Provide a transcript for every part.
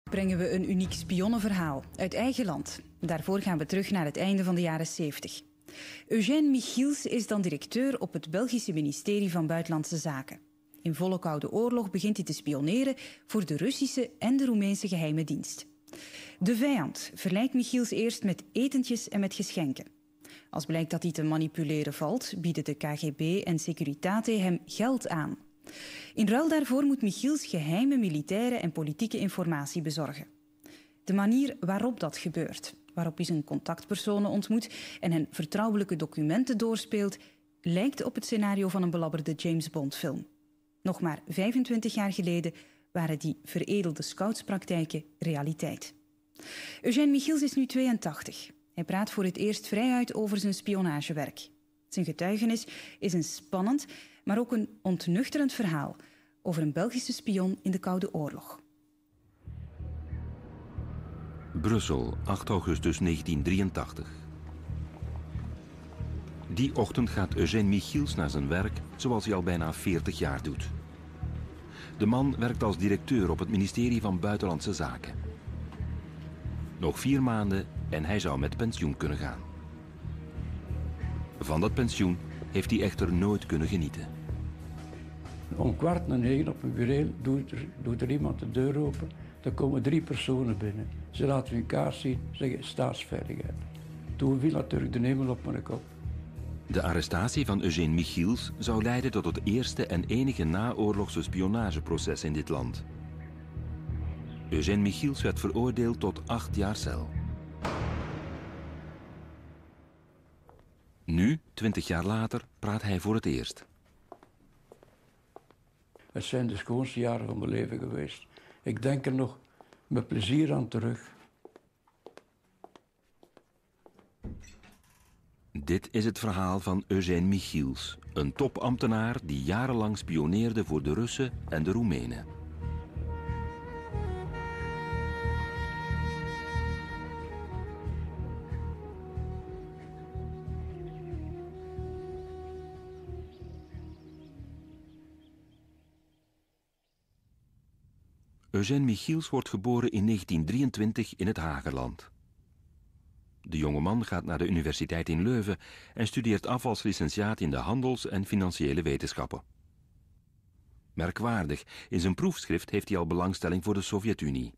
Brengen we een uniek spionnenverhaal uit eigen land. Daarvoor gaan we terug naar het einde van de jaren 70. Eugène Michiels is dan directeur op het Belgische ministerie van Buitenlandse Zaken. In volle Koude Oorlog begint hij te spioneren voor de Russische en de Roemeense geheime dienst. De vijand verleidt Michiels eerst met etentjes en met geschenken. Als blijkt dat hij te manipuleren valt, bieden de KGB en Securitate hem geld aan. In ruil daarvoor moet Michiels geheime militaire en politieke informatie bezorgen. De manier waarop dat gebeurt, waarop hij zijn contactpersonen ontmoet en hen vertrouwelijke documenten doorspeelt, lijkt op het scenario van een belabberde James Bond-film. Nog maar 25 jaar geleden waren die veredelde scoutspraktijken realiteit. Eugène Michiels is nu 82. Hij praat voor het eerst vrijuit over zijn spionagewerk. Zijn getuigenis is een spannend, maar ook een ontnuchterend verhaal over een Belgische spion in de Koude Oorlog. Brussel, 8 augustus 1983. Die ochtend gaat Eugène Michiels naar zijn werk zoals hij al bijna 40 jaar doet. De man werkt als directeur op het ministerie van Buitenlandse Zaken. Nog 4 maanden en hij zou met pensioen kunnen gaan. Van dat pensioen heeft hij echter nooit kunnen genieten. Om 8:45 op een bureau doet er iemand de deur open. Er komen 3 personen binnen. Ze laten hun kaart zien, zeggen staatsveiligheid. Toen viel natuurlijk de hemel op mijn kop. De arrestatie van Eugène Michiels zou leiden tot het eerste en enige naoorlogse spionageproces in dit land. Eugène Michiels werd veroordeeld tot 8 jaar cel. Nu, 20 jaar later, praat hij voor het eerst. Het zijn de schoonste jaren van mijn leven geweest. Ik denk er nog met plezier aan terug. Dit is het verhaal van Eugène Michiels, een topambtenaar die jarenlang spioneerde voor de Russen en de Roemenen. Eugène Michiels wordt geboren in 1923 in het Hageland. De jonge man gaat naar de universiteit in Leuven en studeert af als licentiaat in de handels- en financiële wetenschappen. Merkwaardig, in zijn proefschrift heeft hij al belangstelling voor de Sovjet-Unie.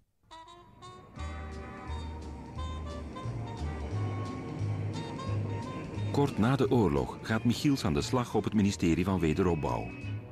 Kort na de oorlog gaat Michiels aan de slag op het ministerie van Wederopbouw.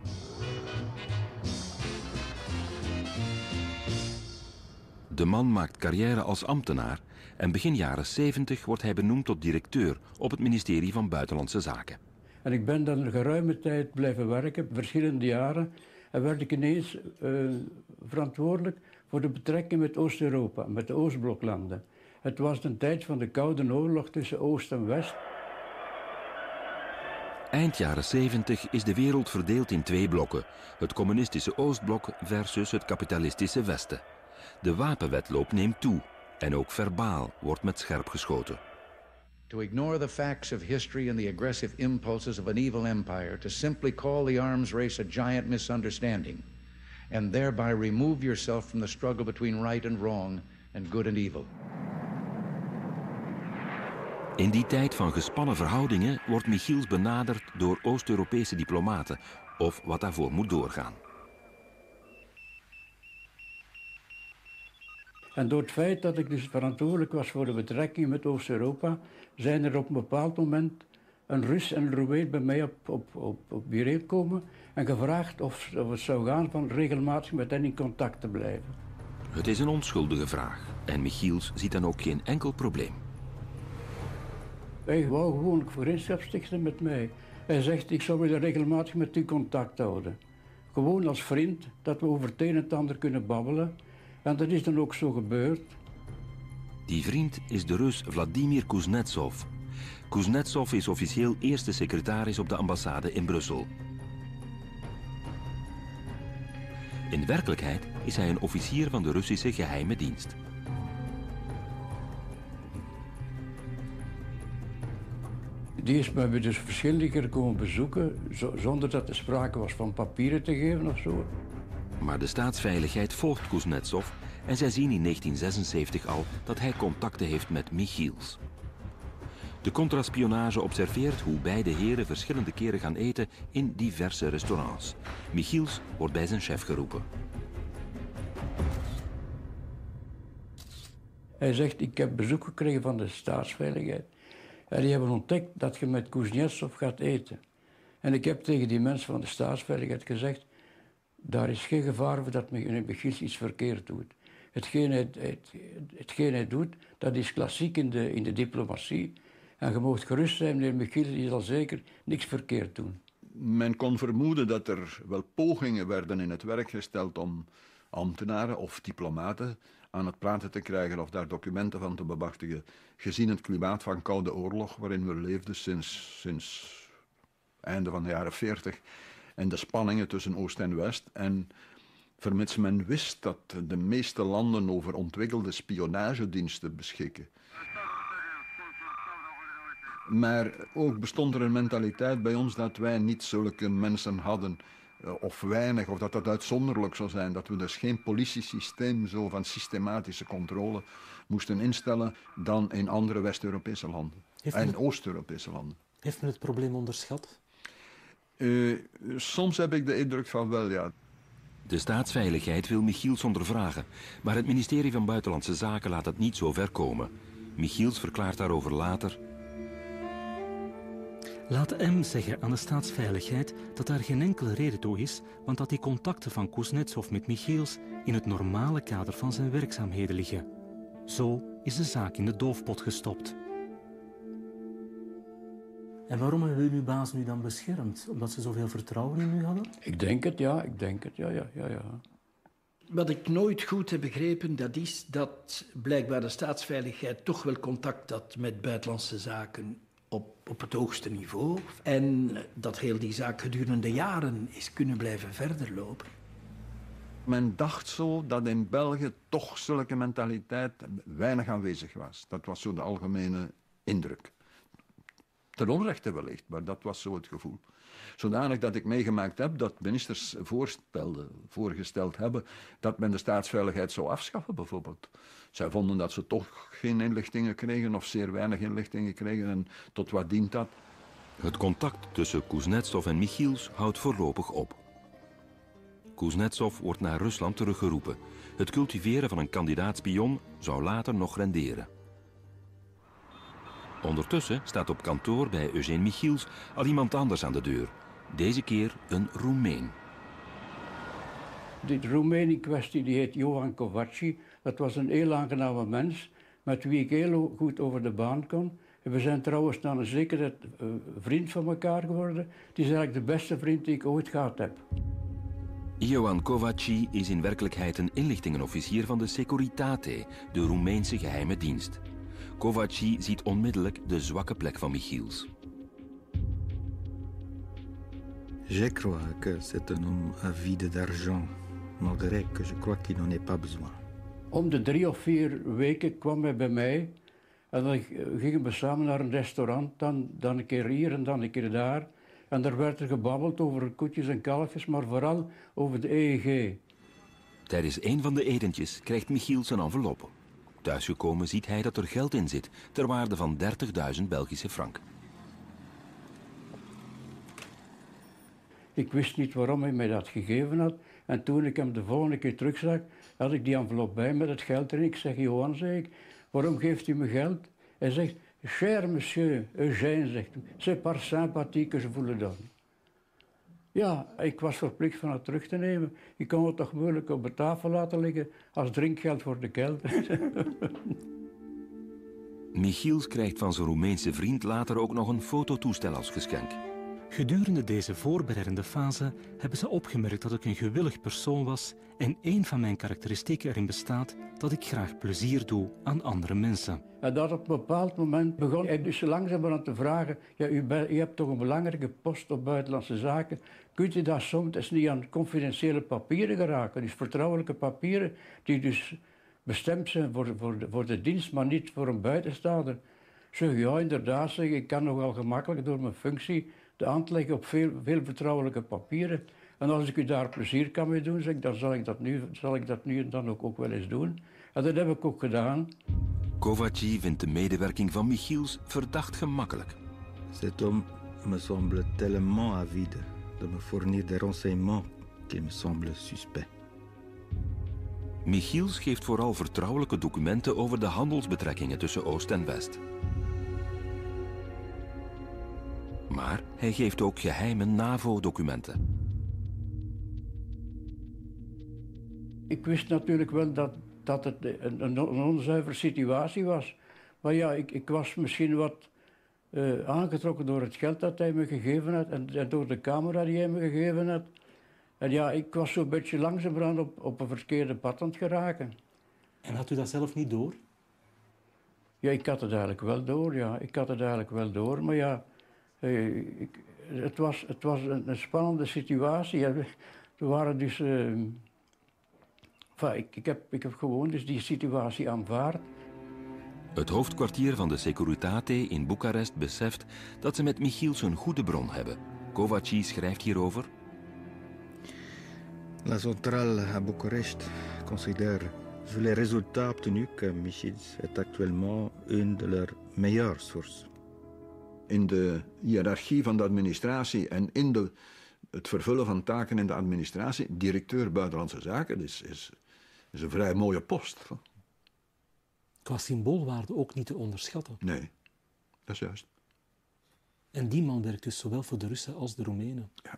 De man maakt carrière als ambtenaar en begin jaren 70 wordt hij benoemd tot directeur op het ministerie van Buitenlandse Zaken. En ik ben dan een geruime tijd blijven werken, verschillende jaren. En werd ik ineens verantwoordelijk voor de betrekking met Oost-Europa, met de Oostbloklanden. Het was een tijd van de Koude Oorlog tussen Oost en West. Eind jaren 70 is de wereld verdeeld in 2 blokken. Het communistische Oostblok versus het kapitalistische Westen. De wapenwedloop neemt toe en ook verbaal wordt met scherp geschoten. To ignore the facts of history and the aggressive impulses of an evil empire, to simply call the arms race a giant misunderstanding, and thereby remove yourself from the struggle between right and wrong and good and evil. In die tijd van gespannen verhoudingen wordt Michiels benaderd door Oost-Europese diplomaten, of wat daarvoor moet doorgaan. En door het feit dat ik dus verantwoordelijk was voor de betrekkingen met Oost-Europa, zijn er op een bepaald moment een Rus en een Roemeen bij mij op bureau komen en gevraagd of het zou gaan van regelmatig met hen in contact te blijven. Het is een onschuldige vraag en Michiels ziet dan ook geen enkel probleem. Hij wou gewoon vriendschap stichten met mij. Hij zegt, ik zou willen regelmatig met u contact houden. Gewoon als vriend, dat we over het een en het ander kunnen babbelen. En dat is dan ook zo gebeurd. Die vriend is de Rus Vladimir Kuznetsov. Kuznetsov is officieel eerste secretaris op de ambassade in Brussel. In werkelijkheid is hij een officier van de Russische geheime dienst. Die is mij dus verschillende keer komen bezoeken, zonder dat er sprake was van papieren te geven of zo. Maar de staatsveiligheid volgt Kuznetsov en zij zien in 1976 al dat hij contacten heeft met Michiels. De contraspionage observeert hoe beide heren verschillende keren gaan eten in diverse restaurants. Michiels wordt bij zijn chef geroepen. Hij zegt, ik heb bezoek gekregen van de staatsveiligheid. En die hebben ontdekt dat je met Kuznetsov gaat eten. En ik heb tegen die mensen van de staatsveiligheid gezegd, daar is geen gevaar voor dat meneer Michiels iets verkeerd doet. Hetgeen hij doet, dat is klassiek in de diplomatie. En je mag gerust zijn, meneer Michiels, die zal zeker niks verkeerd doen. Men kon vermoeden dat er wel pogingen werden in het werk gesteld om ambtenaren of diplomaten aan het praten te krijgen of daar documenten van te bemachtigen, gezien het klimaat van Koude Oorlog waarin we leefden sinds einde van de jaren 40 en de spanningen tussen Oost en West. En vermits men wist dat de meeste landen over ontwikkelde spionagediensten beschikken. Maar ook bestond er een mentaliteit bij ons dat wij niet zulke mensen hadden, of weinig, of dat uitzonderlijk zou zijn, dat we dus geen politiesysteem zo van systematische controle moesten instellen dan in andere West-Europese landen en Oost-Europese landen. Heeft men het probleem onderschat? Soms heb ik de indruk van wel, ja. De staatsveiligheid wil Michiels ondervragen, maar het ministerie van Buitenlandse Zaken laat het niet zo ver komen. Michiels verklaart daarover later: Laat M zeggen aan de staatsveiligheid dat daar geen enkele reden toe is, want dat die contacten van Kuznetsov met Michiels in het normale kader van zijn werkzaamheden liggen. Zo is de zaak in de doofpot gestopt. En waarom hebben uw baas nu dan beschermd? Omdat ze zoveel vertrouwen in u hadden? Ik denk het, ja. Wat ik nooit goed heb begrepen, dat is dat blijkbaar de staatsveiligheid toch wel contact had met buitenlandse zaken op het hoogste niveau. En dat heel die zaak gedurende jaren is kunnen blijven verder lopen. Men dacht zo dat in België toch zulke mentaliteit weinig aanwezig was. Dat was zo de algemene indruk. Ten onrechte wellicht, maar dat was zo het gevoel. Zodanig dat ik meegemaakt heb dat ministers voorgesteld hebben dat men de staatsveiligheid zou afschaffen bijvoorbeeld. Zij vonden dat ze toch geen inlichtingen kregen of zeer weinig inlichtingen kregen en tot wat dient dat? Het contact tussen Kuznetsov en Michiels houdt voorlopig op. Kuznetsov wordt naar Rusland teruggeroepen. Het cultiveren van een kandidaat-spion zou later nog renderen. Ondertussen staat op kantoor bij Eugène Michiels al iemand anders aan de deur. Deze keer een Roemeen. Die Roemeen in kwestie die heet Johan Kovaci. Dat was een heel aangename mens met wie ik heel goed over de baan kon. En we zijn trouwens na een zekere vriend van elkaar geworden. Die is eigenlijk de beste vriend die ik ooit gehad heb. Johan Kovaci is in werkelijkheid een inlichtingenofficier van de Securitate, de Roemeense geheime dienst. Kovaci ziet onmiddellijk de zwakke plek van Michiels. Je crois que c'est un homme avide d'argent, malgré que je crois qu'il n'en ait pas besoin. Om de 3 of 4 weken kwam hij bij mij en dan gingen we samen naar een restaurant, dan een keer hier en dan een keer daar. En daar werd er gebabbeld over koetjes en kalfjes, maar vooral over de EEG. Tijdens een van de etentjes krijgt Michiels een envelop. Thuisgekomen ziet hij dat er geld in zit, ter waarde van 30.000 Belgische frank. Ik wist niet waarom hij mij dat gegeven had. En toen ik hem de volgende keer terugzag, had ik die envelop bij met het geld erin. Ik zeg, Johan, zeg ik, waarom geeft u me geld? Hij zegt, cher monsieur, Eugène, zegt hij, c'est par sympathie que je vous le donne. Ja, ik was verplicht van het terug te nemen. Ik kon het toch moeilijk op de tafel laten liggen als drinkgeld voor de kelder. Michiels krijgt van zijn Roemeense vriend later ook nog een fototoestel als geschenk. Gedurende deze voorbereidende fase hebben ze opgemerkt dat ik een gewillig persoon was en een van mijn karakteristieken erin bestaat dat ik graag plezier doe aan andere mensen. En dat op een bepaald moment begon hij dus langzamerhand te vragen, ja, u hebt toch een belangrijke post op buitenlandse zaken, kunt u daar soms niet aan confidentiële papieren geraken, dus vertrouwelijke papieren die dus bestemd zijn voor de dienst, maar niet voor een buitenstaander. Zeg, ja, inderdaad, zeg, ik kan nogal gemakkelijk door mijn functie de hand leggen op veel vertrouwelijke papieren. En als ik u daar plezier kan mee doen, zeg ik, dan zal ik dat nu en dan ook wel eens doen. En dat heb ik ook gedaan. Kovacs vindt de medewerking van Michiels verdacht gemakkelijk. Cet homme me semble tellement avide de me fournir des renseignements qu'il me semble suspect. Michiels geeft vooral vertrouwelijke documenten over de handelsbetrekkingen tussen Oost en West. Maar hij geeft ook geheime NAVO-documenten. Ik wist natuurlijk wel dat het een onzuivere situatie was. Maar ja, ik was misschien wat aangetrokken door het geld dat hij me gegeven had en door de camera die hij me gegeven had. En ja, ik was zo'n beetje langzamerhand op een verkeerde pad aan het geraken. En had u dat zelf niet door? Ja, ik had het eigenlijk wel door. Maar ja, het was een spannende situatie. Ja, er waren dus... ik heb gewoon dus die situatie aanvaard. Het hoofdkwartier van de Securitate in Boekarest beseft dat ze met Michiels een goede bron hebben. Kovacs schrijft hierover... La centrale à Bucarest considère, vu les résultats obtenus, que Michiels est actuellement une de leurs meilleures sources. In de hiërarchie van de administratie en in het vervullen van taken in de administratie, directeur Buitenlandse Zaken, is een vrij mooie post. Qua symboolwaarde ook niet te onderschatten. Nee, dat is juist. En die man werkt dus zowel voor de Russen als de Roemenen. Ja.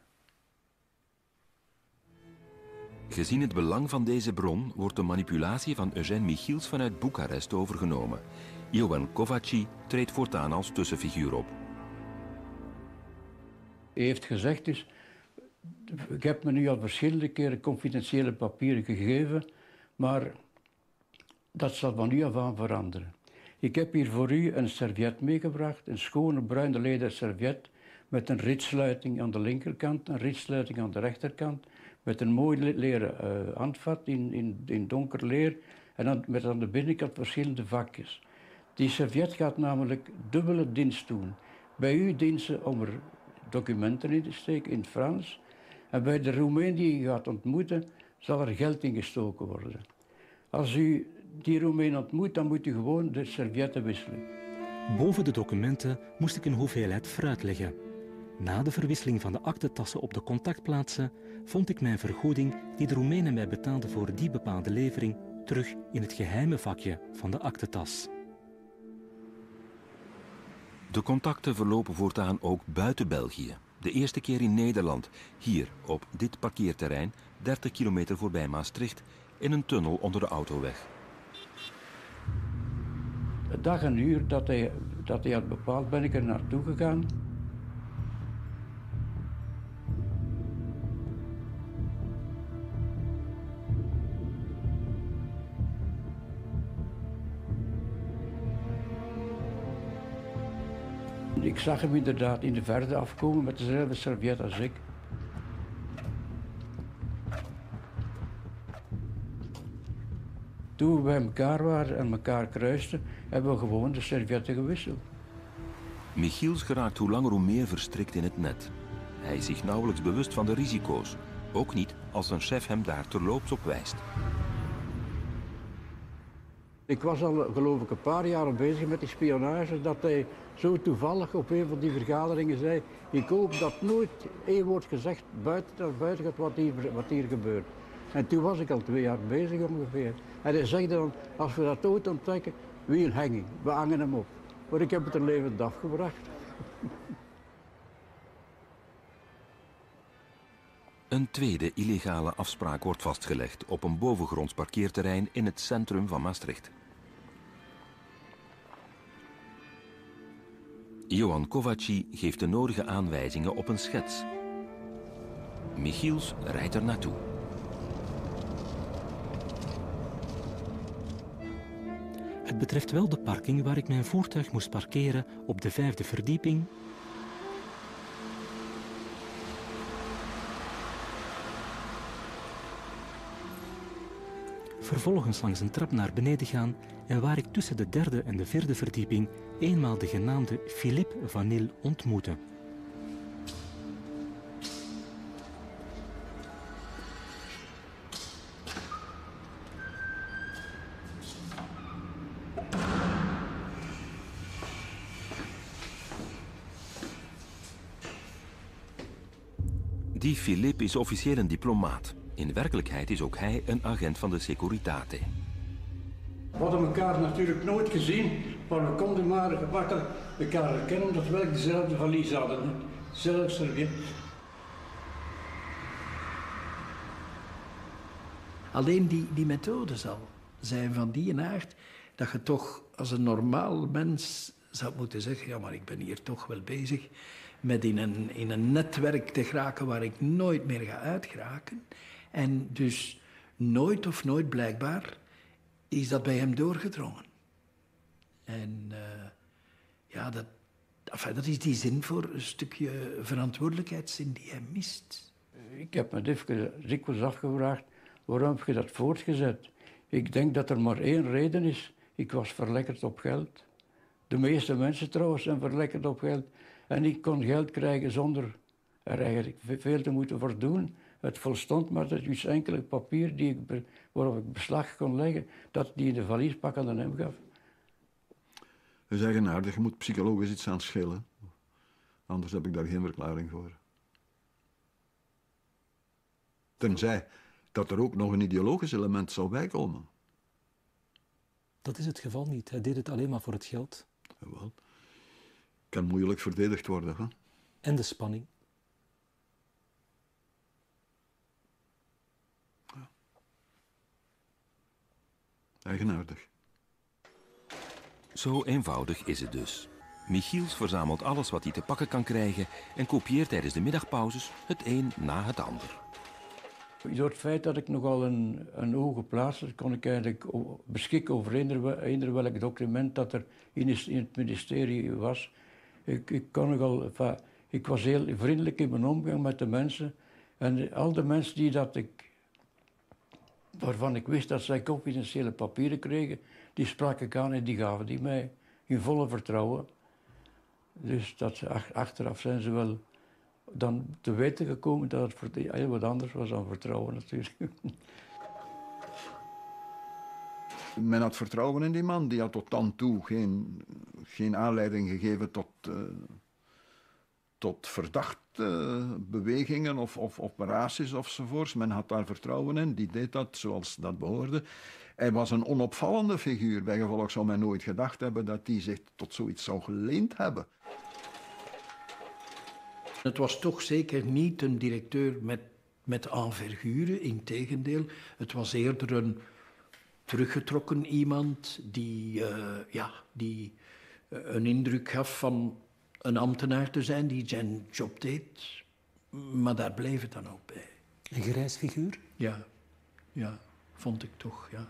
Gezien het belang van deze bron wordt de manipulatie van Eugène Michiels vanuit Boekarest overgenomen. Ioan Kovacs treedt voortaan als tussenfiguur op. Hij heeft gezegd dus, ik heb me nu al verschillende keren confidentiële papieren gegeven, maar dat zal van nu af aan veranderen. Ik heb hier voor u een serviet meegebracht, een schone bruine leder serviet met een ritsluiting aan de linkerkant, een ritsluiting aan de rechterkant, met een mooi leren handvat in donker leer en dan, met aan de binnenkant verschillende vakjes. Die serviet gaat namelijk dubbele dienst doen. Bij u dient ze om er documenten in te steken in het Frans en bij de Roemeen die u gaat ontmoeten zal er geld in gestoken worden. Als u die Roemeen ontmoet, dan moet u gewoon de servietten wisselen. Boven de documenten moest ik een hoeveelheid fruit leggen. Na de verwisseling van de aktentassen op de contactplaatsen vond ik mijn vergoeding die de Roemenen mij betaalden voor die bepaalde levering terug in het geheime vakje van de aktentas. De contacten verlopen voortaan ook buiten België. De eerste keer in Nederland, hier op dit parkeerterrein, 30 kilometer voorbij Maastricht, in een tunnel onder de autoweg. Het dag en uur dat hij had bepaald, ben ik er naartoe gegaan. Ik zag hem inderdaad in de verte afkomen met dezelfde serviet als ik. Toen we bij elkaar waren en elkaar kruisten, hebben we gewoon de servietten gewisseld. Michiels geraakt hoe langer hoe meer verstrikt in het net. Hij is zich nauwelijks bewust van de risico's. Ook niet als zijn chef hem daar terloops op wijst. Ik was al, geloof ik, een paar jaar bezig met die spionage, dat hij zo toevallig op een van die vergaderingen zei: ik hoop dat nooit één woord gezegd buiten gaat wat hier gebeurt. En toen was ik al 2 jaar bezig ongeveer. En hij zegt dan, als we dat ooit ontdekken, wie een hanging, we hangen hem op. Maar ik heb het er levend afgebracht. Een tweede illegale afspraak wordt vastgelegd op een bovengronds parkeerterrein in het centrum van Maastricht. Ioan Kovacs geeft de nodige aanwijzingen op een schets. Michiels rijdt er naartoe. Het betreft wel de parking waar ik mijn voertuig moest parkeren op de 5e verdieping. Vervolgens langs een trap naar beneden gaan en waar ik tussen de 3e en de 4e verdieping eenmaal de genaamde Philippe Vanille ontmoette. Die Philippe is officieel een diplomaat. In werkelijkheid is ook hij een agent van de Securitate. We hadden elkaar natuurlijk nooit gezien, maar we konden maar gemakkelijk elkaar herkennen omdat we dezelfde valies hadden. Hetzelfde serviet. Alleen die methodes al zijn van die aard dat je toch als een normaal mens zou moeten zeggen, ja, maar ik ben hier toch wel bezig met in een netwerk te geraken waar ik nooit meer ga uitgeraken. En dus nooit blijkbaar is dat bij hem doorgedrongen. En dat is die zin voor een stukje verantwoordelijkheidszin die hij mist. Ik heb me dikwijls afgevraagd, waarom heb je dat voortgezet? Ik denk dat er maar één reden is. Ik was verlekkerd op geld. De meeste mensen trouwens zijn verlekkerd op geld. En ik kon geld krijgen zonder er eigenlijk veel te moeten voor doen. Het volstond maar dat dus enkel papier waarop ik beslag kon leggen, dat die in de valiespak aan hem gaf. Dat is eigenaardig, je moet psychologisch iets aan schillen. Anders heb ik daar geen verklaring voor. Tenzij dat er ook nog een ideologisch element zou bijkomen. Dat is het geval niet. Hij deed het alleen maar voor het geld. Jawel. Kan moeilijk verdedigd worden. Hè? En de spanning. Ja. Eigenaardig. Zo eenvoudig is het dus. Michiels verzamelt alles wat hij te pakken kan krijgen en kopieert tijdens de middagpauzes het een na het ander. Door het feit dat ik nogal een hoge plaats had, kon ik eigenlijk beschikken over eender welk document dat er in het ministerie was. Ik was heel vriendelijk in mijn omgang met de mensen. En al de mensen waarvan ik wist dat zij confidentiële papieren kregen, die sprak ik aan en die gaven die mij in volle vertrouwen. Dus achteraf zijn ze wel dan te weten gekomen dat het heel wat anders was dan vertrouwen natuurlijk. Men had vertrouwen in die man. Die had tot dan toe geen aanleiding gegeven tot verdachte bewegingen of operaties ofzovoorts. Men had daar vertrouwen in. Die deed dat zoals dat behoorde. Hij was een onopvallende figuur. Bijgevolg zou men nooit gedacht hebben dat hij zich tot zoiets zou geleend hebben. Het was toch zeker niet een directeur met envergure, integendeel. Het was eerder een teruggetrokken iemand die een indruk gaf van een ambtenaar te zijn die zijn job deed. Maar daar bleef het dan ook bij. Een grijs figuur? Ja, vond ik toch, ja.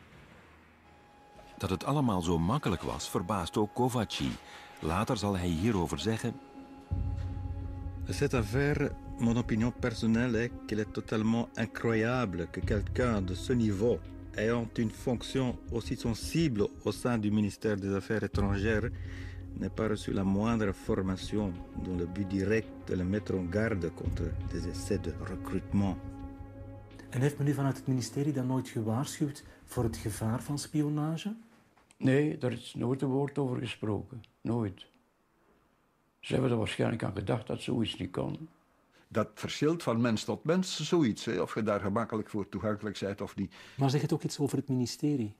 Dat het allemaal zo makkelijk was, verbaast ook Covaci. Later zal hij hierover zeggen: Cette affaire, mon opinion personnelle est qu'elle est totalement incroyable que quelqu'un de ce niveau, ayant une fonction aussi sensible au sein du ministère des Affaires étrangères, n'ait pas reçu la moindre formation dont le but direct de le mettre en garde contre des essais de recrutement. En heeft men u vanuit het ministerie dan nooit gewaarschuwd voor het gevaar van spionage? Nee, daar is nooit een woord over gesproken. Nooit. Ze hebben er waarschijnlijk aan gedacht dat zoiets niet kon. Dat verschilt van mens tot mens, zoiets. Hè? Of je daar gemakkelijk voor toegankelijk bent of niet. Maar zeg het ook iets over het ministerie?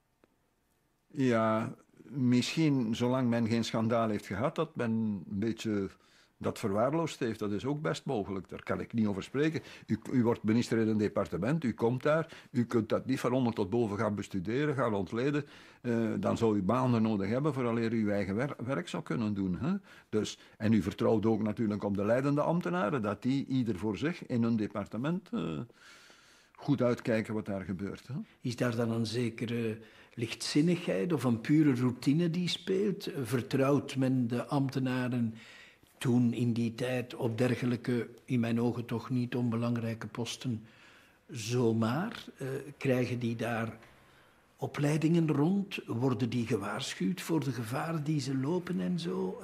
Ja, misschien zolang men geen schandaal heeft gehad, dat men een beetje dat verwaarloosd heeft. Dat is ook best mogelijk, daar kan ik niet over spreken. U wordt minister in een departement, u komt daar, u kunt dat niet van onder tot boven gaan bestuderen, gaan ontleden. Dan zou u maanden nodig hebben vooraleer u uw eigen werk zou kunnen doen. Hè? Dus, en u vertrouwt ook natuurlijk op de leidende ambtenaren, dat die ieder voor zich in hun departement goed uitkijken wat daar gebeurt. Hè? Is daar dan een zekere lichtzinnigheid of een pure routine die speelt? Vertrouwt men de ambtenaren toen in die tijd op dergelijke, in mijn ogen toch niet onbelangrijke posten zomaar? Krijgen die daar opleidingen rond? Worden die gewaarschuwd voor de gevaren die ze lopen en zo?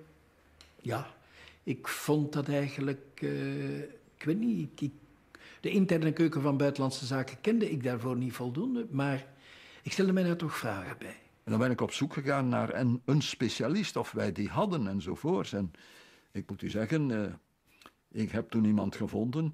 Ik vond dat eigenlijk, ik weet niet, de interne keuken van Buitenlandse Zaken kende ik daarvoor niet voldoende, maar ik stelde mij daar toch vragen bij. En dan ben ik op zoek gegaan naar een specialist, of wij die hadden enzovoorts. En ik moet u zeggen, Ik heb toen iemand gevonden,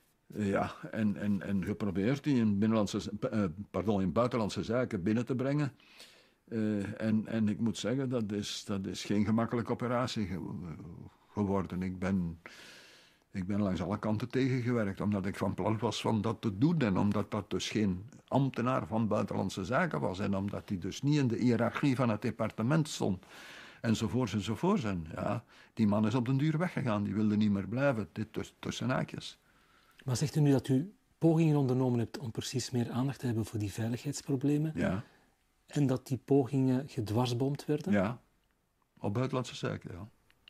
en geprobeerd die in buitenlandse zaken binnen te brengen. En ik moet zeggen, dat is geen gemakkelijke operatie geworden. Ik ben langs alle kanten tegengewerkt, omdat ik van plan was van dat te doen. En omdat dat dus geen ambtenaar van buitenlandse zaken was. En omdat hij dus niet in de hiërarchie van het departement stond. Enzovoorts enzovoorts. En ja, die man is op den duur weggegaan. Die wilde niet meer blijven. Dit tussen haakjes. Maar zegt u nu dat u pogingen ondernomen hebt om precies meer aandacht te hebben voor die veiligheidsproblemen? Ja. En dat die pogingen gedwarsboomd werden? Ja, op buitenlandse zaken, ja.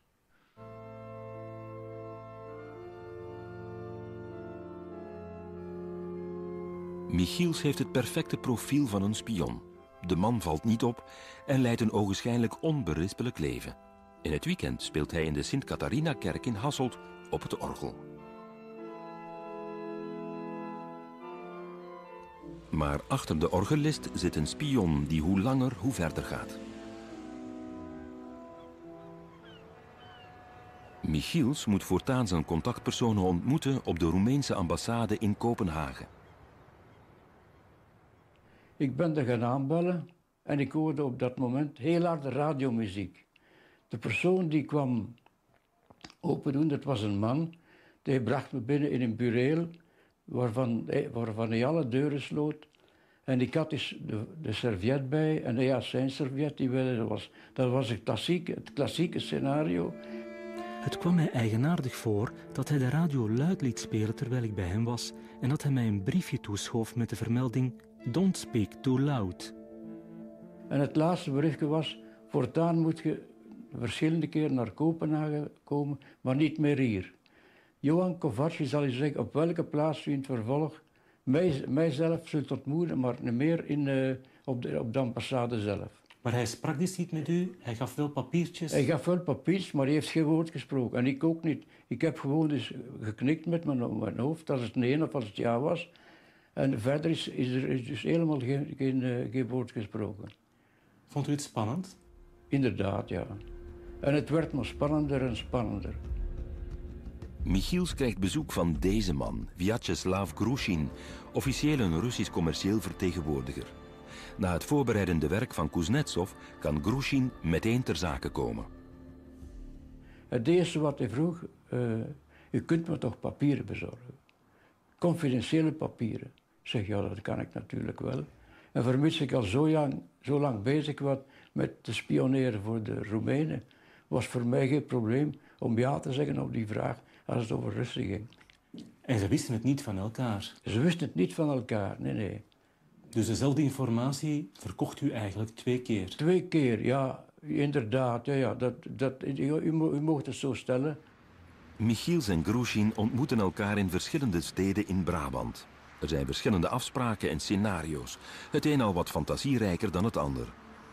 Michiels heeft het perfecte profiel van een spion. De man valt niet op en leidt een ogenschijnlijk onberispelijk leven. In het weekend speelt hij in de Sint-Catharina-kerk in Hasselt op het orgel. Maar achter de orgelist zit een spion die hoe langer hoe verder gaat. Michiels moet voortaan zijn contactpersonen ontmoeten op de Roemeense ambassade in Kopenhagen. Ik ben er gaan aanbellen en ik hoorde op dat moment heel harde radiomuziek. De persoon die kwam open doen, dat was een man. Die bracht me binnen in een bureel waarvan hij alle deuren sloot. En ik had dus de serviet bij, en ja, zijn serviet, dat was het klassieke scenario. Het kwam mij eigenaardig voor dat hij de radio luid liet spelen terwijl ik bij hem was en dat hij mij een briefje toeschoof met de vermelding Don't speak too loud. En het laatste berichtje was, voortaan moet je verschillende keren naar Kopenhagen komen, maar niet meer hier. Johan Kovacs zal je zeggen op welke plaats u in het vervolg mijzelf zult ontmoeten, maar niet meer op de ambassade zelf. Maar hij sprak dus niet met u, hij gaf wel papiertjes? Hij gaf wel papiertjes, maar hij heeft geen woord gesproken. En ik ook niet. Ik heb gewoon dus geknikt met mijn hoofd als het nee of als het ja was. En verder is er dus helemaal geen woord gesproken. Vond u het spannend? Inderdaad, ja. En het werd maar spannender en spannender. Michiels krijgt bezoek van deze man, Vyacheslav Grushin, officieel een Russisch commercieel vertegenwoordiger. Na het voorbereidende werk van Kuznetsov kan Grushin meteen ter zake komen. Het eerste wat hij vroeg, u kunt me toch papieren bezorgen? Confidentiële papieren. Ik zeg, ja, dat kan ik natuurlijk wel. En vermits ik al zo lang bezig was met te spioneren voor de Roemenen, was voor mij geen probleem om ja te zeggen op die vraag als het over Rusland ging. En ze wisten het niet van elkaar? Ze wisten het niet van elkaar, nee. Dus dezelfde informatie verkocht u eigenlijk 2 keer? 2 keer, ja, inderdaad. Ja, u mocht het zo stellen. Michiels en Grushin ontmoeten elkaar in verschillende steden in Brabant. Er zijn verschillende afspraken en scenario's. Het een al wat fantasierijker dan het ander.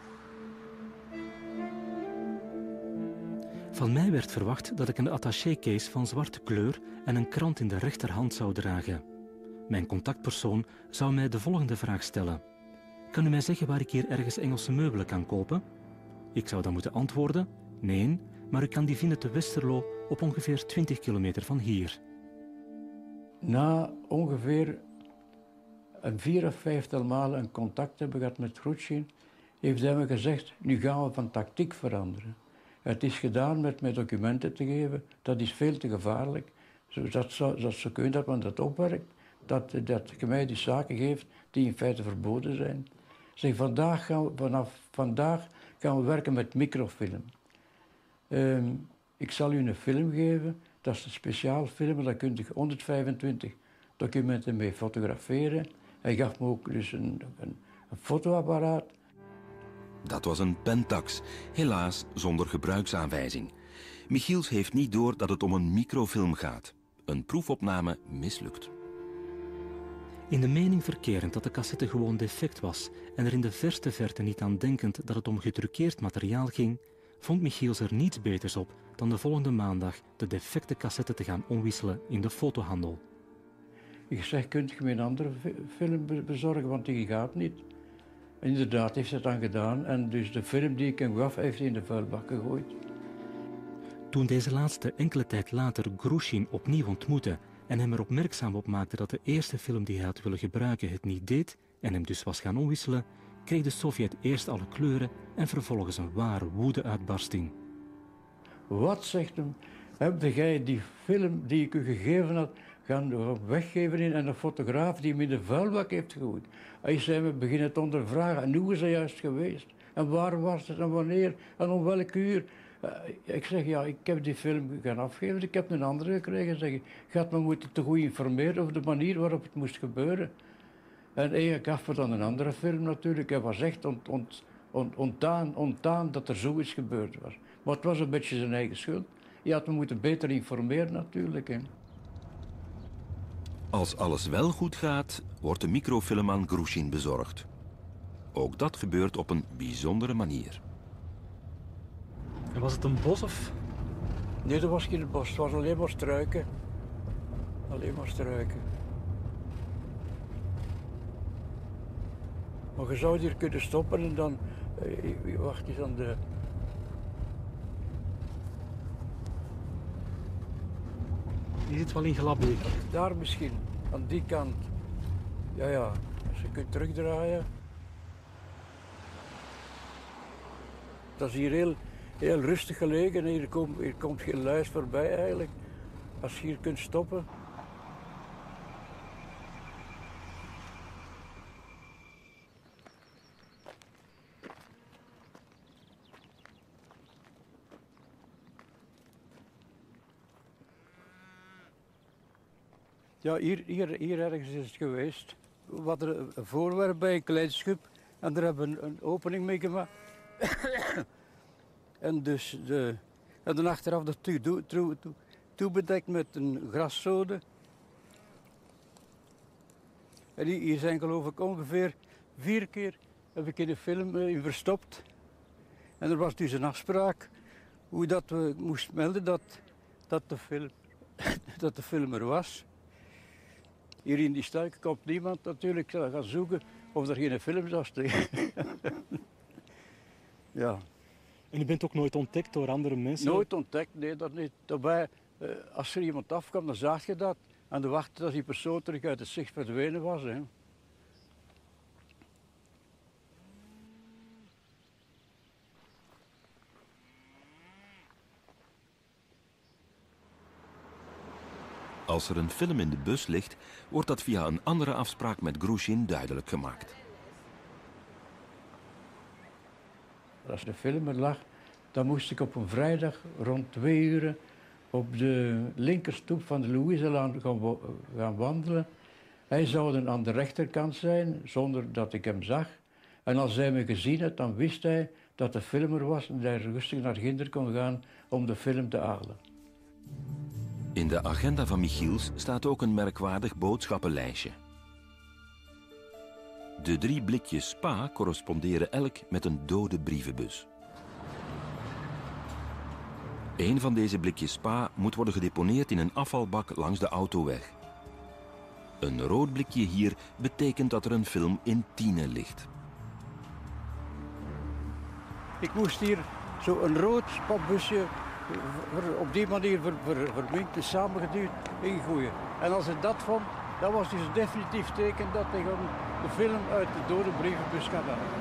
Van mij werd verwacht dat ik een attaché-case van zwarte kleur en een krant in de rechterhand zou dragen. Mijn contactpersoon zou mij de volgende vraag stellen. Kan u mij zeggen waar ik hier ergens Engelse meubelen kan kopen? Ik zou dan moeten antwoorden, nee, maar u kan die vinden te Westerlo op ongeveer 20 kilometer van hier. Na ongeveer een 4 of 5 malen een contact hebben gehad met Grushin, heeft hij me gezegd, nu gaan we van tactiek veranderen. Het is gedaan met mij documenten te geven, dat is veel te gevaarlijk. Dat zou kunnen dat men dat opwerkt, dat je mij die zaken geeft die in feite verboden zijn. Zeg, vanaf vandaag gaan we werken met microfilm. Ik zal u een film geven, dat is een speciaal film, daar kun je 125 documenten mee fotograferen. Hij gaf me ook dus een fotoapparaat. Dat was een Pentax, helaas zonder gebruiksaanwijzing. Michiels heeft niet door dat het om een microfilm gaat. Een proefopname mislukt. In de mening verkerend dat de cassette gewoon defect was en er in de verste verte niet aan denkend dat het om gedrukeerd materiaal ging, vond Michiels er niets beters op dan de volgende maandag de defecte cassette te gaan omwisselen in de fotohandel. Ik zeg, kunt je me een andere film bezorgen, want die gaat niet. En inderdaad heeft ze het dan gedaan en dus de film die ik hem gaf, heeft hij in de vuilbak gegooid. Toen deze laatste enkele tijd later Grushin opnieuw ontmoette en hem er opmerkzaam op maakte dat de eerste film die hij had willen gebruiken het niet deed en hem dus was gaan omwisselen, kreeg de Sovjet eerst alle kleuren en vervolgens een ware woede-uitbarsting. Wat, zegt hem, heb jij die film die ik u gegeven had gaan weggeven in en een fotograaf die hem in de vuilbak heeft gegooid? Hij zei, we beginnen te ondervragen. En hoe is hij juist geweest? En waar was het? En wanneer? En om welk uur? Ik zeg, ja, ik heb die film gaan afgeven. Ik heb een andere gekregen. Zeg ik, je had me moeten te goed informeren over de manier waarop het moest gebeuren. En hij gaf me dan een andere film natuurlijk. Hij was echt ontdaan dat er zoiets gebeurd was. Maar het was een beetje zijn eigen schuld. Je had me moeten beter informeren natuurlijk. Hè. Als alles wel goed gaat, wordt de microfilm aan Grushin bezorgd. Ook dat gebeurt op een bijzondere manier. En was het een bos of? Nee, dat was geen bos. Het was alleen maar struiken. Alleen maar struiken. Maar je zou hier kunnen stoppen en dan... wacht eens aan de... Die zit wel in Glabbeek. Daar misschien, aan die kant. Ja, ja. Als je kunt terugdraaien. Dat is hier heel rustig gelegen. Hier komt geen luis voorbij eigenlijk. Als je hier kunt stoppen. Ja, hier ergens is het geweest. We hadden een voorwerp bij een klein schip en daar hebben we een opening mee gemaakt. En dus en dan achteraf dat toebedekt met een graszode. En hier zijn geloof ik ongeveer 4 keer heb ik in de film in verstopt. En er was dus een afspraak hoe dat we moesten melden dat de film er was. Hier in die stuik komt niemand natuurlijk gaan zoeken of er geen film zou steken. Ja. En u bent ook nooit ontdekt door andere mensen? Nooit ontdekt, nee, dat niet. Daarbij, als er iemand afkwam, dan zag je dat. En dan wachtte dat die persoon terug uit het zicht verdwenen was. Hè. Als er een film in de bus ligt, wordt dat via een andere afspraak met Grushin duidelijk gemaakt. Als de film er lag, dan moest ik op een vrijdag rond 2 uur op de linkerstoep van de Louiselaan gaan wandelen. Hij zou dan aan de rechterkant zijn, zonder dat ik hem zag. En als hij me gezien had, dan wist hij dat de film er was en dat hij rustig naar Ginder kon gaan om de film te halen. In de agenda van Michiels staat ook een merkwaardig boodschappenlijstje. De 3 blikjes spa corresponderen elk met een dode brievenbus. Eén van deze blikjes spa moet worden gedeponeerd in een afvalbak langs de autoweg. Een rood blikje hier betekent dat er een film in Tiene ligt. Ik moest hier zo een rood spatbusje op die manier verminkt en samengeduwd ingooien. En als ik dat vond, dat was dus een definitief teken dat hij gewoon de film uit de dode brievenbus gaat halen.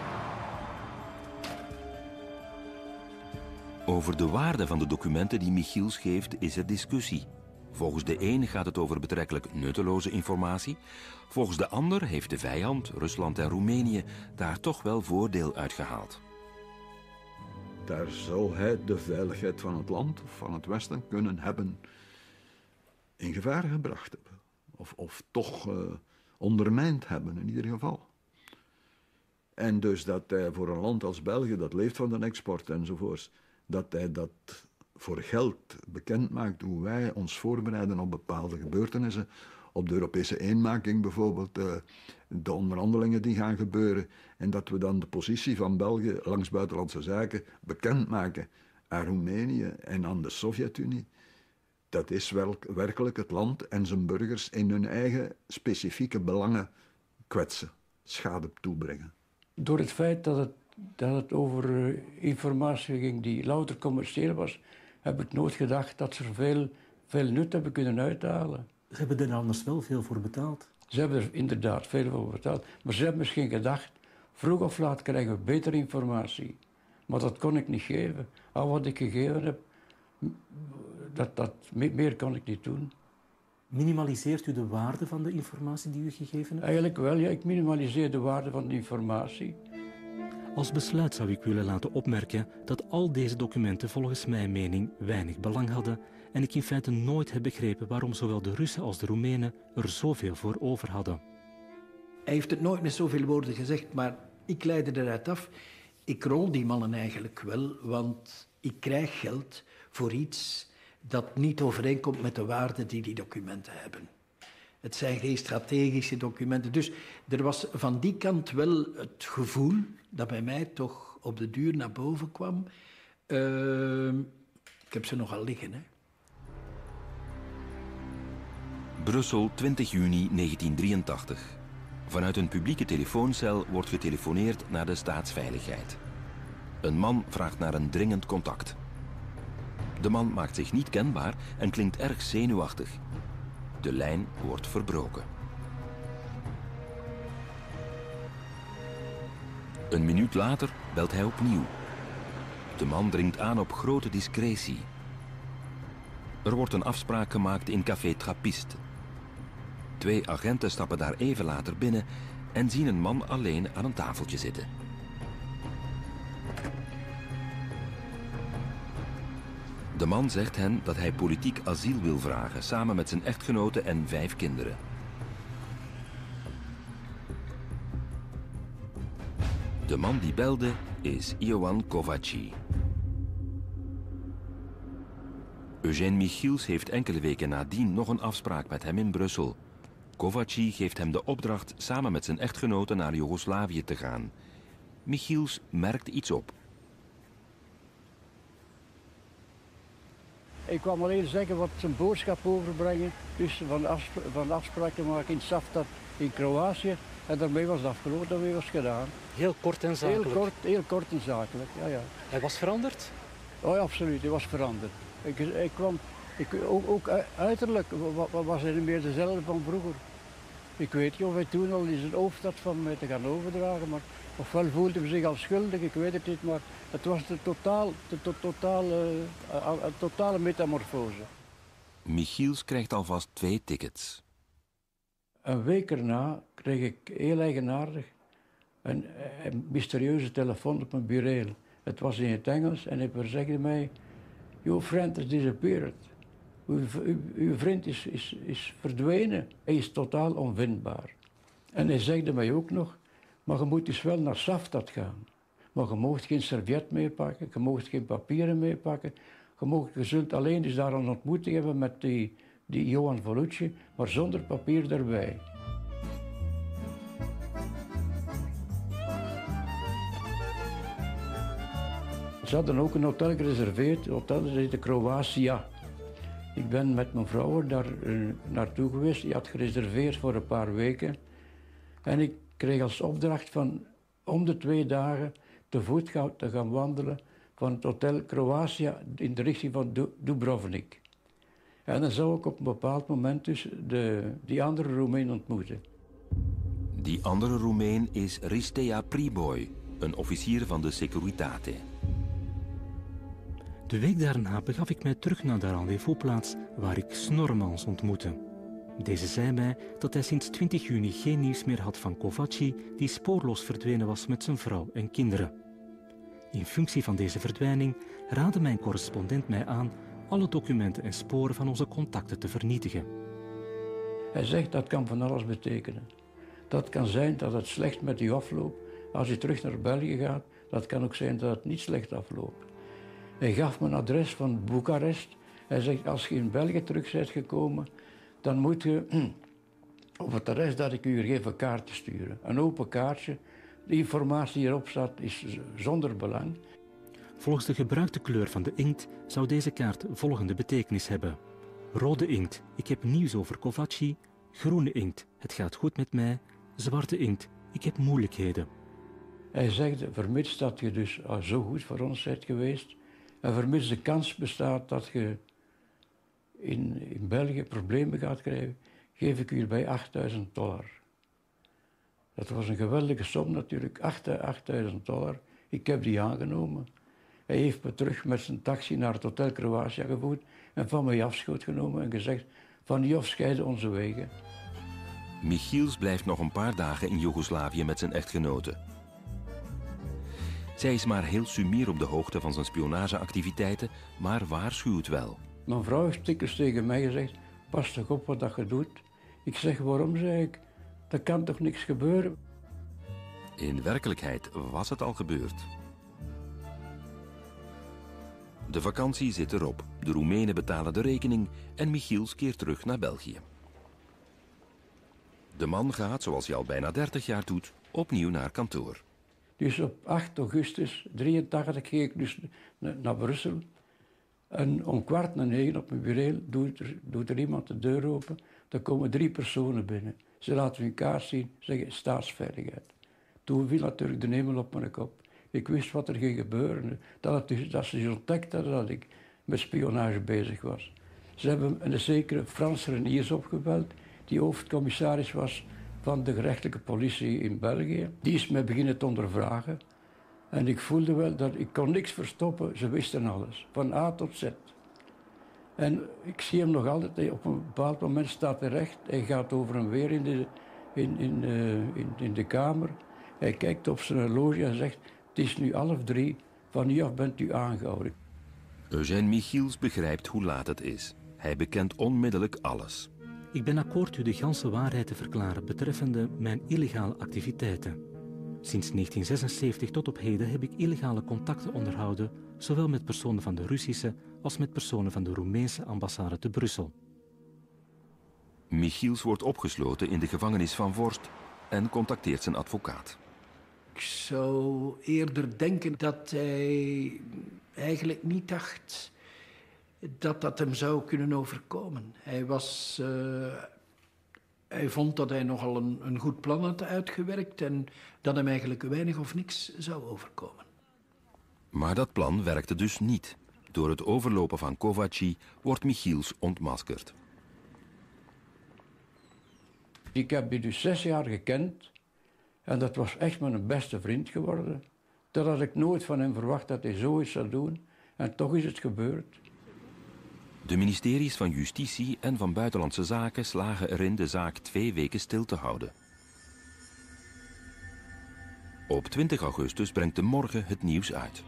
Over de waarde van de documenten die Michiels geeft is er discussie. Volgens de een gaat het over betrekkelijk nutteloze informatie. Volgens de ander heeft de vijand, Rusland en Roemenië, daar toch wel voordeel uit gehaald. Daar zou hij de veiligheid van het land of van het Westen kunnen hebben in gevaar gebracht hebben. Of toch ondermijnd hebben in ieder geval. En dus dat hij voor een land als België, dat leeft van de export enzovoorts, dat hij dat voor geld bekend maakt hoe wij ons voorbereiden op bepaalde gebeurtenissen. Op de Europese eenmaking bijvoorbeeld, de onderhandelingen die gaan gebeuren. En dat we dan de positie van België langs buitenlandse zaken bekendmaken aan Roemenië en aan de Sovjet-Unie. Dat is werkelijk het land en zijn burgers in hun eigen specifieke belangen kwetsen, schade toebrengen. Door het feit dat het over informatie ging die louter commercieel was, heb ik nooit gedacht dat ze er veel nut hebben kunnen uithalen. Ze hebben er anders wel veel voor betaald. Ze hebben er inderdaad veel voor betaald. Maar ze hebben misschien gedacht, vroeg of laat krijgen we betere informatie. Maar dat kon ik niet geven. Al wat ik gegeven heb, meer kon ik niet doen. Minimaliseert u de waarde van de informatie die u gegeven hebt? Eigenlijk wel, ja. Ik minimaliseer de waarde van de informatie. Als besluit zou ik willen laten opmerken dat al deze documenten volgens mijn mening weinig belang hadden en ik in feite nooit heb begrepen waarom zowel de Russen als de Roemenen er zoveel voor over hadden. Hij heeft het nooit met zoveel woorden gezegd, maar ik leidde eruit af. Ik rol die mannen eigenlijk wel, want ik krijg geld voor iets dat niet overeenkomt met de waarde die die documenten hebben. Het zijn geen strategische documenten. Dus er was van die kant wel het gevoel dat bij mij toch op de duur naar boven kwam. Ik heb ze nogal liggen, hè. Brussel, 20 juni 1983. Vanuit een publieke telefooncel wordt getelefoneerd naar de staatsveiligheid. Een man vraagt naar een dringend contact. De man maakt zich niet kenbaar en klinkt erg zenuwachtig. De lijn wordt verbroken. Een minuut later belt hij opnieuw. De man dringt aan op grote discretie. Er wordt een afspraak gemaakt in café Trappist. 2 agenten stappen daar even later binnen en zien een man alleen aan een tafeltje zitten. De man zegt hen dat hij politiek asiel wil vragen, samen met zijn echtgenote en 5 kinderen. De man die belde is Ioan Covaci. Eugène Michiels heeft enkele weken nadien nog een afspraak met hem in Brussel. Covaci geeft hem de opdracht samen met zijn echtgenote naar Joegoslavië te gaan. Michiels merkt iets op. Ik kwam alleen zeggen wat zijn boodschap overbrengen, dus van afspraken maken in Safta in Kroatië. En daarmee was het afgelopen, daarmee was het gedaan. Heel kort en zakelijk. Heel kort en zakelijk, ja, ja. Hij was veranderd? Oh ja, absoluut, hij was veranderd. Ook uiterlijk was hij niet meer dezelfde van vroeger. Ik weet niet of hij toen al in zijn hoofd had van mij te gaan overdragen, maar ofwel voelde hij zich al schuldig, ik weet het niet, maar het was de totale metamorfose. Michiels krijgt alvast 2 tickets. Een week erna kreeg ik heel eigenaardig een mysterieuze telefoon op mijn bureau. Het was in het Engels en hij verzegde mij: "Your friend has disappeared." Uw vriend is verdwenen. Hij is totaal onvindbaar. En hij zegde mij ook nog: "Maar je moet dus wel naar Safta gaan. Maar je mag geen servet meepakken, je mag geen papieren meepakken. Je zult alleen dus daar een ontmoeting hebben met die Johan Volucci, maar zonder papier erbij." Ze hadden ook een hotel gereserveerd, het hotel heette Kroatia. Ik ben met mijn vrouw daar naartoe geweest, die had gereserveerd voor een paar weken. En ik kreeg als opdracht van om de 2 dagen te voet te gaan wandelen van het hotel Kroatia in de richting van Dubrovnik. En dan zou ik op een bepaald moment dus die andere Roemeen ontmoeten. Die andere Roemeen is Ristea Priboi, een officier van de Securitate. De week daarna begaf ik mij terug naar de rendezvousplaats waar ik Snormans ontmoette. Deze zei mij dat hij sinds 20 juni geen nieuws meer had van Covaci, die spoorloos verdwenen was met zijn vrouw en kinderen. In functie van deze verdwijning raadde mijn correspondent mij aan alle documenten en sporen van onze contacten te vernietigen. Hij zegt dat kan van alles betekenen. Dat kan zijn dat het slecht met u afloopt als u terug naar België gaat. Dat kan ook zijn dat het niet slecht afloopt. Hij gaf me een adres van Boekarest. Hij zegt, als je in België terug bent gekomen, dan moet je op het adres dat ik u geef een kaartje sturen. Een open kaartje. De informatie die erop staat is zonder belang. Volgens de gebruikte kleur van de inkt zou deze kaart volgende betekenis hebben. Rode inkt, ik heb nieuws over Covaci. Groene inkt, het gaat goed met mij. Zwarte inkt, ik heb moeilijkheden. Hij zegt, vermits dat je dus zo goed voor ons bent geweest En vermits de kans bestaat dat je in België problemen gaat krijgen, geef ik u hierbij $8.000. Dat was een geweldige som natuurlijk, $8.000. Ik heb die aangenomen. Hij heeft me terug met zijn taxi naar het Hotel Croatia gevoerd en van mij afscheid genomen en gezegd: van nu af scheiden onze wegen. Michiels blijft nog een paar dagen in Joegoslavië met zijn echtgenote. Zij is maar heel sumier op de hoogte van zijn spionageactiviteiten, maar waarschuwt wel. Mijn vrouw heeft dikwijls tegen mij gezegd: pas toch op wat dat je doet. Ik zeg: waarom, zei ik? Er kan toch niks gebeuren? In werkelijkheid was het al gebeurd. De vakantie zit erop. De Roemenen betalen de rekening en Michiels keert terug naar België. De man gaat, zoals hij al bijna 30 jaar doet, opnieuw naar kantoor. Dus op 8 augustus 1983 ging ik dus naar Brussel. En om 8:45 op mijn bureau doet er iemand de deur open. Er komen 3 personen binnen. Ze laten hun kaart zien, zeggen staatsveiligheid. Toen viel natuurlijk de hemel op mijn kop. Ik wist wat er ging gebeuren. Dat ze dus ontdekt hadden dat ik met spionage bezig was. Ze hebben een zekere Frans Reniers opgebeld, die hoofdcommissaris was van de gerechtelijke politie in België. Die is mij beginnen te ondervragen. En ik voelde wel dat ik kon niks verstoppen. Ze wisten alles, van A tot Z. En ik zie hem nog altijd, op een bepaald moment staat hij recht. Hij gaat over en weer in de kamer. Hij kijkt op zijn horloge en zegt: het is nu 2:30, van nu af bent u aangehouden. Eugène Michiels begrijpt hoe laat het is. Hij bekent onmiddellijk alles. Ik ben akkoord u de ganse waarheid te verklaren betreffende mijn illegale activiteiten. Sinds 1976 tot op heden heb ik illegale contacten onderhouden, zowel met personen van de Russische als met personen van de Roemeense ambassade te Brussel. Michiels wordt opgesloten in de gevangenis van Vorst en contacteert zijn advocaat. Ik zou eerder denken dat hij eigenlijk niet dacht dat dat hem zou kunnen overkomen. Hij vond dat hij nogal een goed plan had uitgewerkt en dat hem eigenlijk weinig of niks zou overkomen. Maar dat plan werkte dus niet. Door het overlopen van Kovaci wordt Michiels ontmaskerd. Ik heb die dus 6 jaar gekend en dat was echt mijn beste vriend geworden. Dat had ik nooit van hem verwacht dat hij zoiets zou doen en toch is het gebeurd. De ministeries van Justitie en van Buitenlandse Zaken slagen erin de zaak 2 weken stil te houden. Op 20 augustus brengt de Morgen het nieuws uit.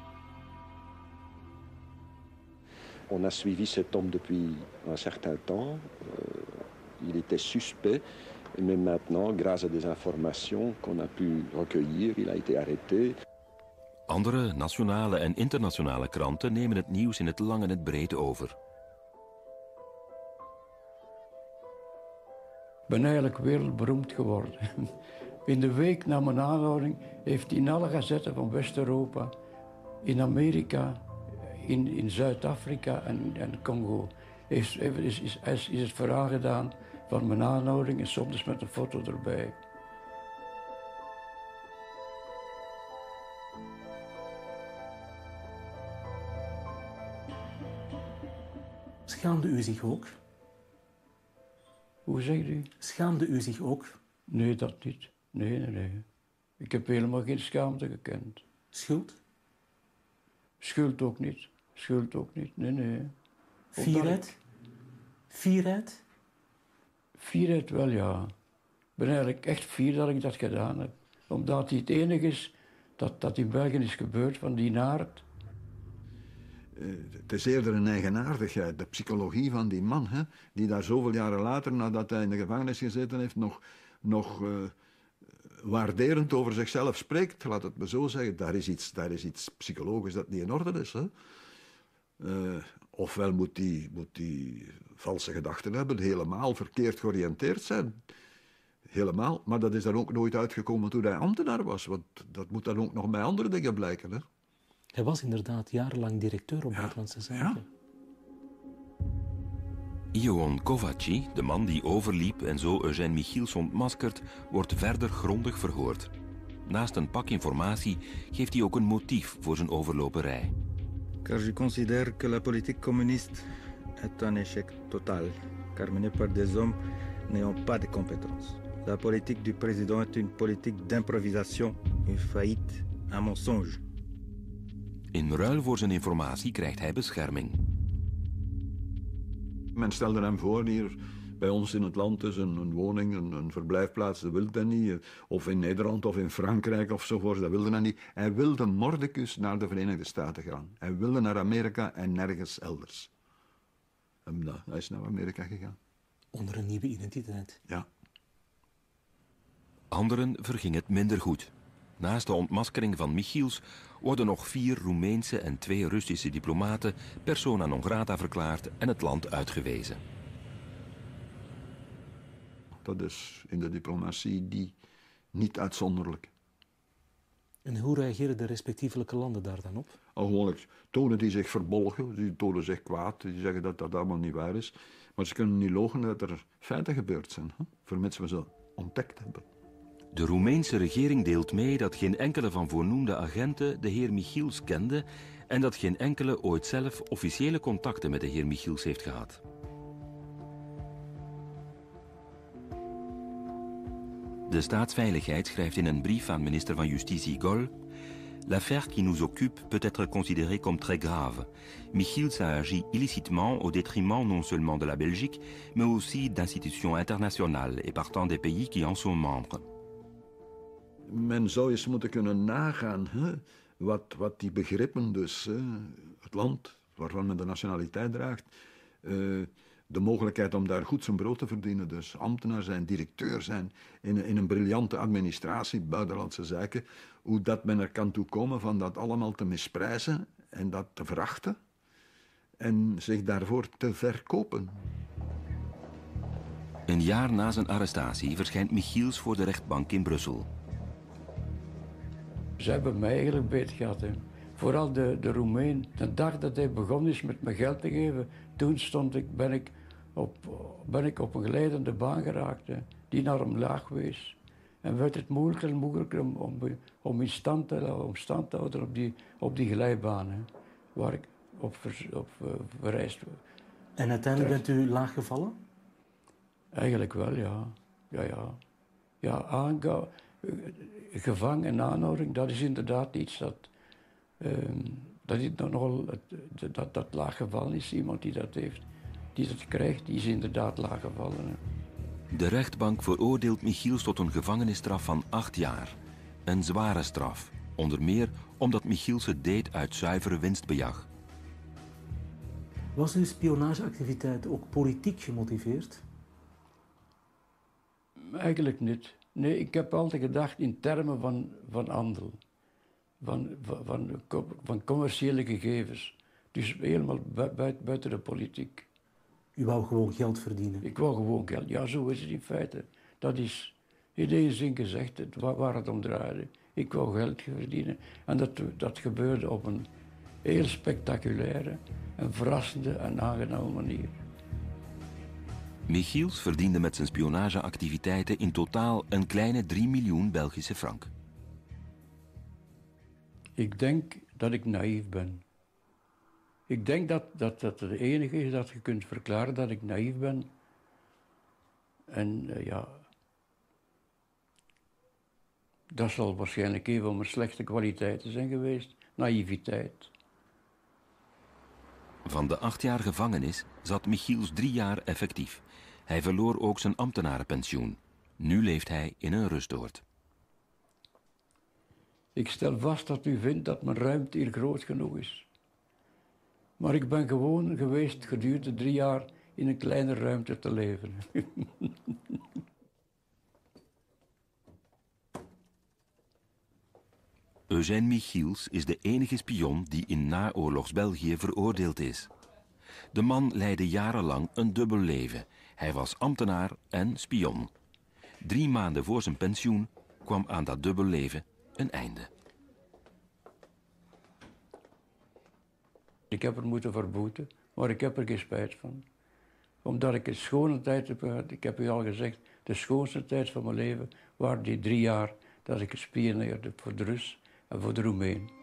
On a suivi cet homme depuis un certain temps. Il était suspect, mais maintenant, grâce à des informations qu'on a pu recueillir, il a été arrêté. Andere nationale en internationale kranten nemen het nieuws in het lang en het breed over. Ik ben eigenlijk wereldberoemd geworden. In de week na mijn aanhouding heeft hij in alle gazetten van West-Europa, in Amerika, in Zuid-Afrika en Congo, is het verhaal gedaan van mijn aanhouding en soms met een foto erbij. Schaamde u zich ook? Hoe zegt u? Schaamde u zich ook? Nee, dat niet. Nee. Ik heb helemaal geen schaamte gekend. Schuld? Schuld ook niet. Nee. Fierheid? Fierheid? Fierheid wel, ja. Ik ben eigenlijk echt fier dat ik dat gedaan heb. Omdat het enige is dat in België is gebeurd van die aard. Het is eerder een eigenaardigheid, de psychologie van die man, hè, die daar zoveel jaren later, nadat hij in de gevangenis gezeten heeft, nog waarderend over zichzelf spreekt. Laat het me zo zeggen, daar is iets psychologisch dat niet in orde is. Hè. Ofwel moet die valse gedachten hebben, helemaal verkeerd georiënteerd zijn. Helemaal, maar dat is dan ook nooit uitgekomen toen hij ambtenaar was, want dat moet dan ook nog bij andere dingen blijken. Hè. Hij was inderdaad jarenlang directeur op Buitenlandse Zaken. Ja. Ion Kovaci, de man die overliep en zo Eugène Michiels ontmaskert, wordt verder grondig verhoord. Naast een pak informatie geeft hij ook een motief voor zijn overloperij. Car je considère que la politique communiste est un échec total, car menée par des hommes n'ayant pas de compétences. La politique du président est une politique d'improvisation, une faillite, un mensonge. In ruil voor zijn informatie krijgt hij bescherming. Men stelde hem voor hier bij ons in het land dus een woning, een verblijfplaats, dat wilde hij niet. Of in Nederland of in Frankrijk ofzovoort, dat wilde hij niet. Hij wilde mordicus naar de Verenigde Staten gaan. Hij wilde naar Amerika en nergens elders. En hij is naar Amerika gegaan. Onder een nieuwe identiteit. Ja. Anderen verging het minder goed. Naast de ontmaskering van Michiels worden nog 4 Roemeense en 2 Russische diplomaten persona non grata verklaard en het land uitgewezen. Dat is in de diplomatie die niet uitzonderlijk. En hoe reageren de respectievelijke landen daar dan op? Gewoonlijk tonen die zich verbolgen, die tonen zich kwaad, die zeggen dat dat allemaal niet waar is. Maar ze kunnen niet logen dat er feiten gebeurd zijn, vermits we ze ontdekt hebben. De Roemeense regering deelt mee dat geen enkele van voornoemde agenten de heer Michiels kende en dat geen enkele ooit zelf officiële contacten met de heer Michiels heeft gehad. De staatsveiligheid schrijft in een brief aan minister van Justitie Gol: L'affaire qui nous occupe peut être considérée comme très grave. Michiels a agi illicitement au détriment non seulement de la Belgique, mais aussi d'institutions internationales et partant des pays qui en sont membres. Men zou eens moeten kunnen nagaan wat die begrippen, dus het land waarvan men de nationaliteit draagt, de mogelijkheid om daar goed zijn brood te verdienen, dus ambtenaar zijn, directeur zijn in een briljante administratie, buitenlandse zaken, hoe dat men er kan toekomen van dat allemaal te misprijzen en dat te verachten en zich daarvoor te verkopen. Een jaar na zijn arrestatie verschijnt Michiels voor de rechtbank in Brussel. Ze hebben mij eigenlijk beet gehad. Hè. Vooral de Roemeen. De dag dat hij begonnen is met me geld te geven, toen ben ik op een glijdende baan geraakt, hè, die naar omlaag wees. En werd het moeilijker en moeilijker om stand te houden op die glijbaan, hè, waar ik op verreisd was. En uiteindelijk bent u laag gevallen? Eigenlijk wel, ja. Ja, gevangen en aanhouding, dat is inderdaad iets dat laag gevallen is. Iemand die dat heeft, die dat krijgt, die is inderdaad laag gevallen. Hè. De rechtbank veroordeelt Michiels tot een gevangenisstraf van 8 jaar. Een zware straf, onder meer omdat Michiels het deed uit zuivere winstbejag. Was uw spionageactiviteit ook politiek gemotiveerd? Eigenlijk niet. Nee, ik heb altijd gedacht in termen van handel. Van commerciële gegevens. Dus helemaal buiten de politiek. U wou gewoon geld verdienen? Ik wou gewoon geld. Ja, zo is het in feite. Dat is in één zin gezegd waar het om draaide. Ik wou geld verdienen. En dat gebeurde op een heel spectaculaire, en verrassende en aangename manier. Michiels verdiende met zijn spionageactiviteiten in totaal een kleine 3 miljoen Belgische frank. Ik denk dat ik naïef ben. Ik denk dat het enige is dat je kunt verklaren dat ik naïef ben. En ja, dat zal waarschijnlijk een van mijn slechte kwaliteiten zijn geweest. Naïviteit. Van de 8 jaar gevangenis zat Michiels 3 jaar effectief. Hij verloor ook zijn ambtenarenpensioen. Nu leeft hij in een rustoord. Ik stel vast dat u vindt dat mijn ruimte hier groot genoeg is. Maar ik ben gewoon geweest gedurende 3 jaar in een kleine ruimte te leven. Eugène Michiels is de enige spion die in naoorlogs België veroordeeld is. De man leidde jarenlang een dubbel leven. Hij was ambtenaar en spion. 3 maanden voor zijn pensioen kwam aan dat dubbel leven een einde. Ik heb er moeten verboeten, maar ik heb er geen spijt van. Omdat ik een schone tijd heb gehad. Ik heb u al gezegd, de schoonste tijd van mijn leven waren die 3 jaar dat ik gespioneerde voor de Rus en voor de Roemeen.